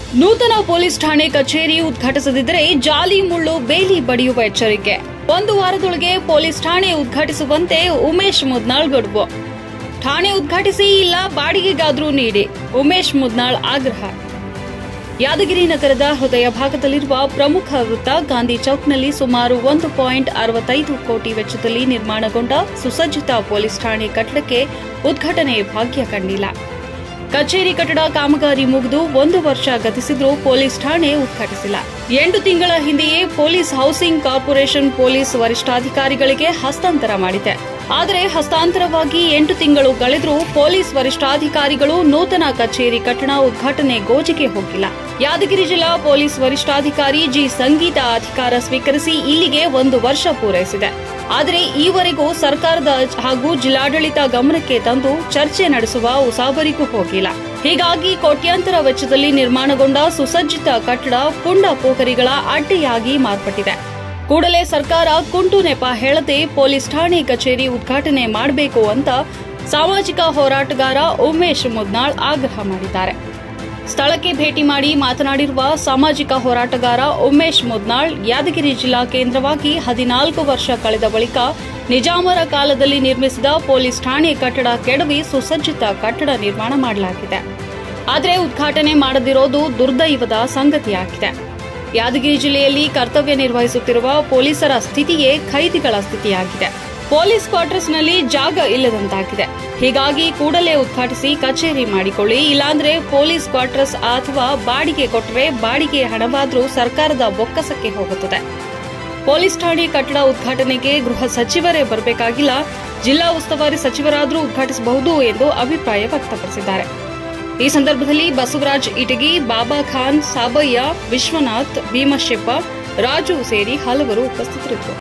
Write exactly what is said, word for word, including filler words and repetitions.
ನೂತನ ಪೊಲೀಸ್ ಠಾಣೆ ಕಚೇರಿ ಉದ್ಘಾಟಿಸದಿದ್ದರೆ ಜಾಲಿ ಮುಳ್ಳು ಬೇಲಿ ಬಡಿಯುವ ಎಚ್ಚರಿಕೆ. ಒಂದು ವಾರದೊಳಗೆ ಪೊಲೀಸ್ ಠಾಣೆ ಉದ್ಘಾಟಿಸುವಂತೆ ಉಮೇಶ್ ಮುದ್ನಾಳ್ ಗಡುವು. ಠಾಣೆ ಉದ್ಘಾಟಿಸಿ ಇಲ್ಲ ಬಾಡಿಗೆಗಾದ್ರೂ ನೀಡಿ ಉಮೇಶ್ ಮುದ್ನಾಳ್ ಆಗ್ರಹ. ಯಾದಗಿರಿ ನಗರದ ಹೃದಯ ಭಾಗದಲ್ಲಿರುವ ಪ್ರಮುಖ ವೃತ್ತ ಗಾಂಧಿ ಚೌಕ್ನಲ್ಲಿ ಸುಮಾರು ಒಂದು ಪಾಯಿಂಟ್ ಅರವತ್ತೈದು ಕೋಟಿ ವೆಚ್ಚದಲ್ಲಿ ನಿರ್ಮಾಣಗೊಂಡ ಸುಸಜ್ಜಿತ ಪೊಲೀಸ್ ಠಾಣೆ ಕಟ್ಟಡಕ್ಕೆ ಉದ್ಘಾಟನೆ ಭಾಗ್ಯ ಕಂಡಿಲ್ಲ. ಕಚೇರಿ ಕಟ್ಟಡ ಕಾಮಗಾರಿ ಮುಗಿದು ಒಂದು ವರ್ಷ ಗತಿಸಿದ್ರೂ ಪೊಲೀಸ್ ಠಾಣೆ ಉದ್ಘಾಟಿಸಿಲ್ಲ. ಎಂಟು ತಿಂಗಳ ಹಿಂದೆಯೇ ಪೊಲೀಸ್ ಹೌಸಿಂಗ್ ಕಾರ್ಪೊರೇಷನ್ ಪೊಲೀಸ್ ವರಿಷ್ಠಾಧಿಕಾರಿಗಳಿಗೆ ಹಸ್ತಾಂತರ ಮಾಡಿದೆ. ಆದರೆ ಹಸ್ತಾಂತರವಾಗಿ ಎಂಟು ತಿಂಗಳು ಕಳೆದರೂ ಪೊಲೀಸ್ ವರಿಷ್ಠಾಧಿಕಾರಿಗಳು ನೂತನ ಕಚೇರಿ ಕಟ್ಟಡ ಉದ್ಘಾಟನೆ ಗೋಜಿಗೆ ಹೋಗಿಲ್ಲ. ಯಾದಗಿರಿ ಜಿಲ್ಲಾ ಪೊಲೀಸ್ ವರಿಷ್ಠಾಧಿಕಾರಿ ಜಿ ಸಂಗೀತ ಅಧಿಕಾರ ಸ್ವೀಕರಿಸಿ ಇಲ್ಲಿಗೆ ಒಂದು ವರ್ಷ ಪೂರೈಸಿದೆ. ಆದರೆ ಈವರೆಗೂ ಸರ್ಕಾರದ ಹಾಗೂ ಜಿಲ್ಲಾಡಳಿತ ಗಮನಕ್ಕೆ ತಂದು ಚರ್ಚೆ ನಡೆಸುವ ಉಸಾಬರಿಗೂ ಹೋಗಿಲ್ಲ. ಹೀಗಾಗಿ ಕೋಟ್ಯಾಂತರ ವೆಚ್ಚದಲ್ಲಿ ನಿರ್ಮಾಣಗೊಂಡ ಸುಸಜ್ಜಿತ ಕಟ್ಟಡ ಪುಂಡ ಪೋಖರಿಗಳ ಅಡ್ಡೆಯಾಗಿ ಮಾರ್ಪಟ್ಟಿದೆ. ಕೂಡಲೇ ಸರ್ಕಾರ ಕುಂಟು ನೆಪ ಹೇಳದೆ ಪೊಲೀಸ್ ಠಾಣೆ ಕಚೇರಿ ಉದ್ಘಾಟನೆ ಮಾಡಬೇಕು ಅಂತ ಸಾಮಾಜಿಕ ಹೋರಾಟಗಾರ ಉಮೇಶ್ ಮುದ್ನಾಳ್ ಆಗ್ರಹ ಮಾಡಿದ್ದಾರೆ. ಸ್ಥಳಕ್ಕೆ ಭೇಟಿ ಮಾಡಿ ಮಾತನಾಡಿರುವ ಸಾಮಾಜಿಕ ಹೋರಾಟಗಾರ ಉಮೇಶ್ ಮುದ್ನಾಳ್, ಯಾದಗಿರಿ ಜಿಲ್ಲಾ ಕೇಂದ್ರವಾಗಿ ಹದಿನಾಲ್ಕು ವರ್ಷ ಕಳೆದ ಬಳಿಕ ನಿಜಾಮರ ಕಾಲದಲ್ಲಿ ನಿರ್ಮಿಸಿದ ಪೊಲೀಸ್ ಠಾಣೆ ಕಟ್ಟಡ ಕೆಡವಿ ಸುಸಜ್ಜಿತ ಕಟ್ಟಡ ನಿರ್ಮಾಣ ಮಾಡಲಾಗಿದೆ. ಆದರೆ ಉದ್ಘಾಟನೆ ಮಾಡದಿರೋದು ದುರ್ದೈವದ ಸಂಗತಿಯಾಗಿದೆ. ಯಾದಗಿರಿ ಜಿಲ್ಲೆಯಲ್ಲಿ ಕರ್ತವ್ಯ ನಿರ್ವಹಿಸುತ್ತಿರುವ ಪೊಲೀಸರ ಸ್ಥಿತಿಯೇ ಖೈದಿಗಳ ಸ್ಥಿತಿಯಾಗಿದೆ. ಪೊಲೀಸ್ ಕ್ವಾರ್ಟರ್ಸ್ನಲ್ಲಿ ಜಾಗ ಇಲ್ಲದಂತಾಗಿದೆ. ಹೀಗಾಗಿ ಕೂಡಲೇ ಉದ್ಘಾಟಿಸಿ ಕಚೇರಿ ಮಾಡಿಕೊಳ್ಳಿ, ಇಲ್ಲಾಂದ್ರೆ ಪೊಲೀಸ್ ಕ್ವಾರ್ಟರ್ಸ್ ಅಥವಾ ಬಾಡಿಗೆ ಕೊಟ್ಟರೆ ಬಾಡಿಗೆ ಹಣವಾದರೂ ಸರ್ಕಾರದ ಬೊಕ್ಕಸಕ್ಕೆ ಹೋಗುತ್ತದೆ. ಪೊಲೀಸ್ ಠಾಣೆ ಕಟ್ಟಡ ಉದ್ಘಾಟನೆಗೆ ಗೃಹ ಸಚಿವರೇ ಬರಬೇಕಾಗಿಲ್ಲ, ಜಿಲ್ಲಾ ಉಸ್ತುವಾರಿ ಸಚಿವರಾದರೂ ಉದ್ಘಾಟಿಸಬಹುದು ಎಂದು ಅಭಿಪ್ರಾಯ ವ್ಯಕ್ತಪಡಿಸಿದ್ದಾರೆ. ಈ ಸಂದರ್ಭದಲ್ಲಿ ಬಸವರಾಜ್ ಇಟಗಿ, ಬಾಬಾ ಖಾನ್, ಸಾಬಯ್ಯ, ವಿಶ್ವನಾಥ್, ಭೀಮಶೆಪ್ಪ, ರಾಜು ಸೇರಿ ಹಲವರು ಉಪಸ್ಥಿತರಿದ್ದರು.